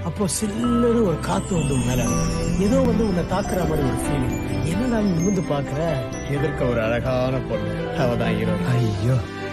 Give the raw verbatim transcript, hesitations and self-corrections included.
அப்போ சில்லுன்னு ஒரு காத்து வந்து உன் மேல ஏதோ வந்து உன்னை தாக்குற மாதிரி ஒரு ஃபீலிங். என்னடா நீ நிமிந்து பாக்குற, எதிர்க்க ஒரு அழகான பொண்ணு, அவதான் ஹீரோ. ஐயோ